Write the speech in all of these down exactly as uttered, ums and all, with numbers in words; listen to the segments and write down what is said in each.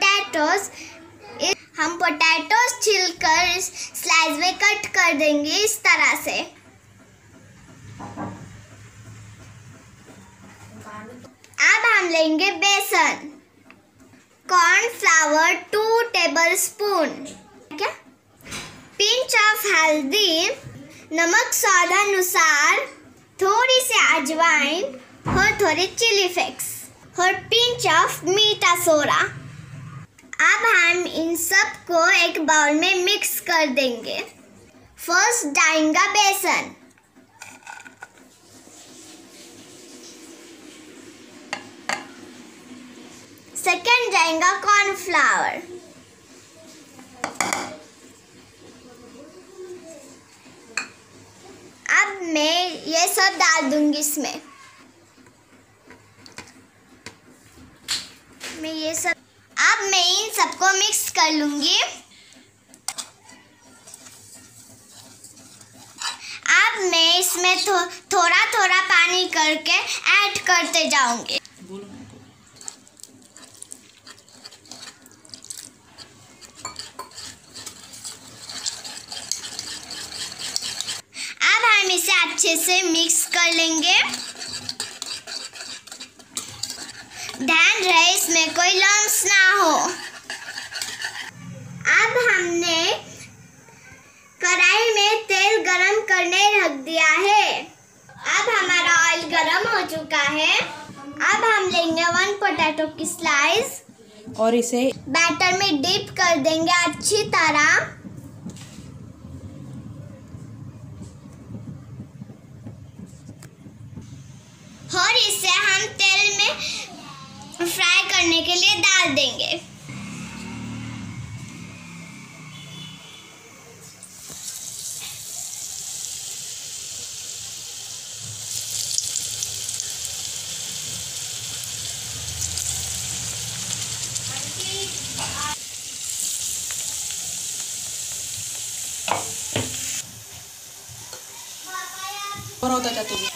Potatoes हम potatoes छिलकर slice में कट कर देंगे इस तरह से। अब हम लेंगे besan, cornflour two tablespoon, pinch of हल्दी, नमक स्वाद अनुसार, थोड़ी सी अजवाइन और थोड़े चिली फ्लेक्स और पिंच ऑफ मीठा सोडा। अब हम इन सब को एक बाउल में मिक्स कर देंगे। फर्स्ट डालेंगे बेसन, सेकेंड जाएगा कॉर्नफ्लावर, अब मैं ये सब डाल दूंगी इसमें। मैं ये सब अब मैं इन सबको मिक्स कर लूंगी। अब मैं इसमें थो, थोड़ा थोड़ा पानी करके ऐड करते जाऊंगी। अब हम इसे अच्छे से मिक्स कर लेंगे। ध्यान रहे इसमें कोई लम्स ना हो। अब हमने कढ़ाई में तेल गरम करने रख दिया है। अब हमारा ऑयल गरम हो चुका है। अब हम लेंगे वन पोटैटो की स्लाइस और इसे बैटर में डिप कर देंगे अच्छी तरह। और इसे हम तेल में फ्राई करने के लिए डाल देंगे। और होता था तुम्हें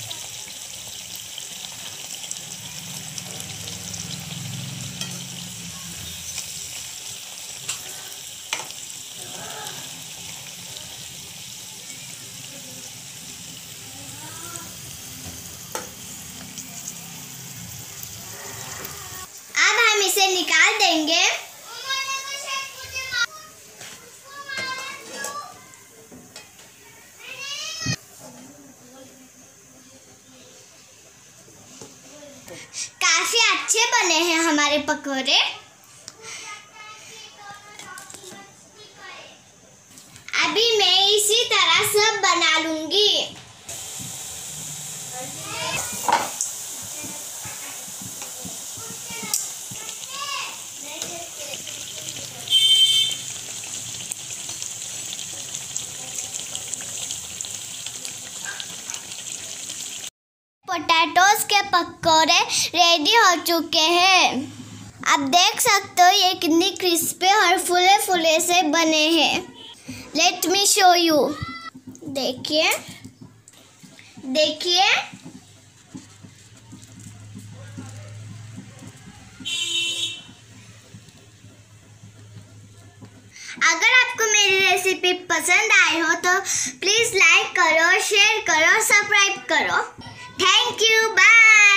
अब हम इसे निकाल देंगे। काफी अच्छे बने हैं हमारे पकौड़े। अभी मैं इसी तरह सब बना लूंगी। पोटैटोज के पकौड़े रेडी हो चुके हैं। आप देख सकते हो ये कितनी क्रिस्पी और फुले फुले से बने हैं। Let me show you. देखिए देखिए अगर आपको मेरी रेसिपी पसंद आई हो तो प्लीज़ लाइक करो, शेयर करो, सब्सक्राइब करो। Thank you. Bye.